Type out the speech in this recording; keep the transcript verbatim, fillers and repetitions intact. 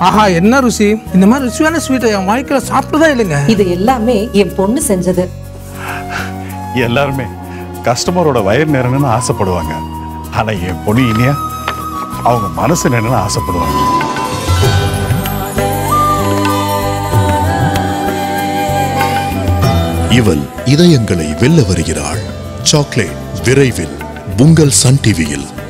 ஆஹா என்ன ருசி! இந்த மாதிரி ருசியான ஸ்வீட்டை என் வாழ்க்கையில சாப்பிட்டதா இல்லைங்க. இது எல்லாமே என் பொண்ணு செஞ்சது. எல்லாருமே கஸ்டமரோட வயிறு நேரணும்னு ஆசைப்படுவாங்க. ஆனா என் பொண்ணு இனியா அவங்க மனசு நேரணும்னு ஆசைப்படுவாங்க. இவள் இதயங்களை வெல்ல வருகிறாள். சாக்லேட் விரைவில் உங்கள் சன் டிவியில்.